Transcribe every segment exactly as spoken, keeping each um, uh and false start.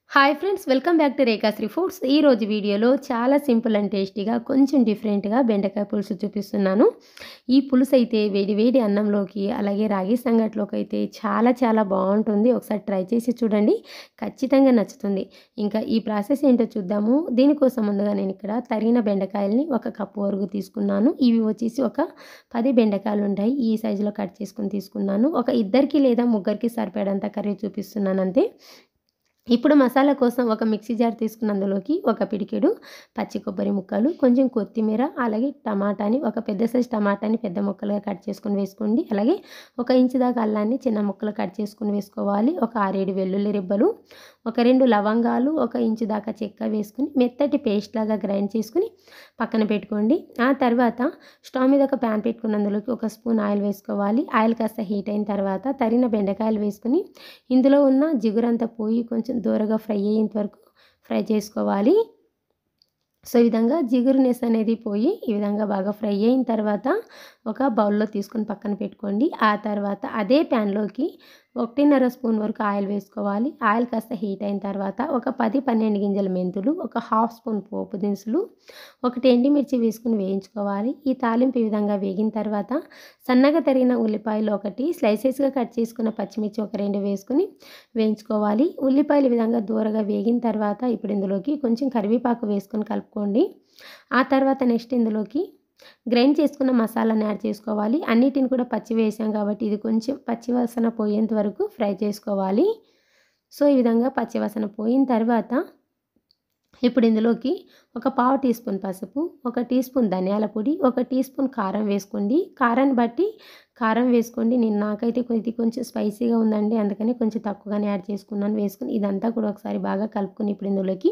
Hi friends, welcome back to Rekhasri foods. ఈ రోజు వీడియోలో చాలా సింపుల్ అండ్ టేస్టీగా కొంచెం డిఫరెంట్గా బెండకాయ పులుసు చూపిస్తున్నాను. ఈ పులుసు అయితే వేడి వేడి అన్నంలోకి అలాగే రాగి సంగట్లోకి అయితే చాలా చాలా బాగుంటుంది. ఒకసారి ట్రై చేసి చూడండి, ఖచ్చితంగా నచ్చుతుంది. ఇంకా ఈ ప్రాసెస్ ఏంటో చూద్దాము. దీనికోసం ముందుగా నేను ఇక్కడ తరిగిన బెండకాయలని ఒక కప్పు వరకు తీసుకున్నాను. ఇవి వచ్చేసి ఒక పది బెండకాయలు ఉంటాయి, ఈ సైజులో కట్ చేసుకుని తీసుకున్నాను. ఒక ఇద్దరికి లేదా ముగ్గురికి సరిపడంత కర్రీ చూపిస్తున్నాను అంతే. ఇప్పుడు మసాలా కోసం ఒక మిక్సీ జార్ తీసుకున్న అందులోకి ఒక పిడికెడు పచ్చి కొబ్బరి ముక్కలు, కొంచెం కొత్తిమీర, అలాగే టమాటాని ఒక పెద్ద సైజు టమాటాని పెద్ద ముక్కలుగా కట్ చేసుకుని వేసుకోండి. అలాగే ఒక ఇంచు దాకా అల్లాన్ని చిన్న ముక్కలు కట్ చేసుకుని వేసుకోవాలి. ఒక ఆరేడు వెల్లుల్లి రెబ్బలు, ఒక రెండు లవంగాలు, ఒక ఇంచు దాకా చెక్క వేసుకుని మెత్తటి పేస్ట్ లాగా గ్రైండ్ చేసుకుని పక్కన పెట్టుకోండి. ఆ తర్వాత స్టవ్ మీద ఒక ప్యాన్ పెట్టుకున్న అందులోకి ఒక స్పూన్ ఆయిల్ వేసుకోవాలి. ఆయిల్ కాస్త హీట్ అయిన తర్వాత తరిగిన బెండకాయలు వేసుకుని ఇందులో ఉన్న జిగురంతా పోయి కొంచెం దూరగా ఫ్రై అయ్యేంత వరకు ఫ్రై చేసుకోవాలి. సో ఈ విధంగా జిగురునెస్ అనేది పోయి ఈ విధంగా బాగా ఫ్రై అయిన తర్వాత ఒక బౌల్లో తీసుకొని పక్కన పెట్టుకోండి. ఆ తర్వాత అదే ప్యాన్లోకి ఒకటిన్నర స్పూన్ వరకు ఆయిల్ వేసుకోవాలి. ఆయిల్ కాస్త హీట్ అయిన తర్వాత ఒక పది పన్నెండు గింజల మెంతులు, ఒక హాఫ్ స్పూన్ పోపు దినుసులు, ఒకటి ఎండుమిర్చి వేసుకుని వేయించుకోవాలి. ఈ తాలింపు ఈ విధంగా వేగిన తర్వాత సన్నగా తరిగిన ఉల్లిపాయలు ఒకటి, స్లైసెస్గా కట్ చేసుకున్న పచ్చిమిర్చి ఒక రెండు వేసుకుని వేయించుకోవాలి. ఉల్లిపాయలు ఈ విధంగా దూరగా వేగిన తర్వాత ఇప్పుడు ఇందులోకి కొంచెం కరివేపాకు వేసుకొని కలుపుకోండి. ఆ తర్వాత నెక్స్ట్ ఇందులోకి గ్రైండ్ చేసుకున్న మసాలాని యాడ్ చేసుకోవాలి. అన్నిటిని కూడా పచ్చి వేసాం కాబట్టి ఇది కొంచెం పచ్చివాసన పోయేంత వరకు ఫ్రై చేసుకోవాలి. సో ఈ విధంగా పచ్చివాసన పోయిన తర్వాత ఇప్పుడు ఇందులోకి ఒక పావు టీ స్పూన్ పసుపు, ఒక టీ స్పూన్ ధనియాల పొడి, ఒక టీ స్పూన్ కారం వేసుకోండి. కారాన్ని బట్టి కారం వేసుకోండి. నేను నాకైతే ఇది కొంచెం స్పైసీగా ఉందండి, అందుకని కొంచెం తక్కువగానే యాడ్ చేసుకున్నాను. వేసుకుని ఇదంతా కూడా ఒకసారి బాగా కలుపుకొని ఇప్పుడు ఇందులోకి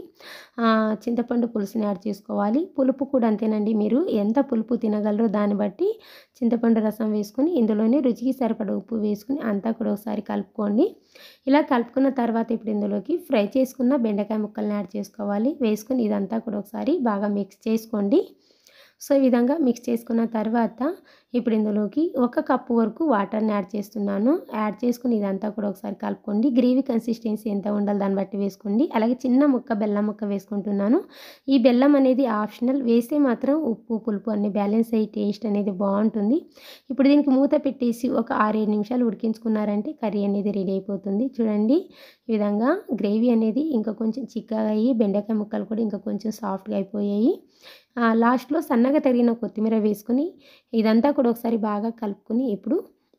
చింతపండు పులుసుని యాడ్ చేసుకోవాలి. పులుపు కూడా అంతేనండి, మీరు ఎంత పులుపు తినగలరో దాన్ని బట్టి చింతపండు రసం వేసుకుని ఇందులోనే రుచికి సరిపడ ఉప్పు వేసుకుని అంతా కూడా ఒకసారి కలుపుకోండి. ఇలా కలుపుకున్న తర్వాత ఇప్పుడు ఇందులోకి ఫ్రై చేసుకున్న బెండకాయ ముక్కల్ని యాడ్ చేసుకోవాలి. వేసుకుని ఇదంతా కూడా ఒకసారి బాగా మిక్స్ చేసుకోండి. సో ఈ విధంగా మిక్స్ చేసుకున్న తర్వాత ఇప్పుడు ఇందులోకి ఒక కప్పు వరకు వాటర్ని యాడ్ చేస్తున్నాను. యాడ్ చేసుకుని ఇదంతా కూడా ఒకసారి కలుపుకోండి. గ్రేవీ కన్సిస్టెన్సీ ఎంత ఉండాలి దాన్ని బట్టి వేసుకోండి. అలాగే చిన్న ముక్క బెల్లం ముక్క వేసుకుంటున్నాను. ఈ బెల్లం అనేది ఆప్షనల్, వేస్తే మాత్రం ఉప్పు పులుపు అన్ని బ్యాలెన్స్ అయ్యి టేస్ట్ అనేది బాగుంటుంది. ఇప్పుడు దీనికి మూత పెట్టేసి ఒక ఆరేడు నిమిషాలు ఉడికించుకున్నారంటే కర్రీ అనేది రెడీ అయిపోతుంది. చూడండి ఈ విధంగా గ్రేవీ అనేది ఇంకా కొంచెం చిక్కగా అయ్యి బెండకాయ ముక్కలు కూడా ఇంకా కొంచెం సాఫ్ట్గా అయిపోయాయి. లాస్ట్లో సన్నగా తరిగిన కొత్తిమీర వేసుకుని ఇదంతా కూడా ఒకసారి బాగా కలుపుకొని ఇప్పుడు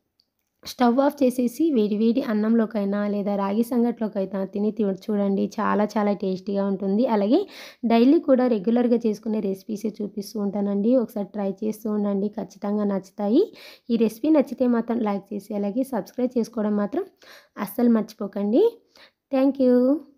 స్టవ్ ఆఫ్ చేసేసి వేడి వేడి అన్నంలోకైనా లేదా రాగి సంగట్లోకైనా తిని చూడండి, చాలా చాలా టేస్టీగా ఉంటుంది. అలాగే డైలీ కూడా రెగ్యులర్గా చేసుకునే రెసిపీసే చూపిస్తూ ఉంటానండి. ఒకసారి ట్రై చేస్తూ ఉండండి, ఖచ్చితంగా నచ్చుతాయి. ఈ రెసిపీ నచ్చితే మాత్రం లైక్ చేసి అలాగే సబ్స్క్రైబ్ చేసుకోవడం మాత్రం అస్సలు మర్చిపోకండి. Thank you.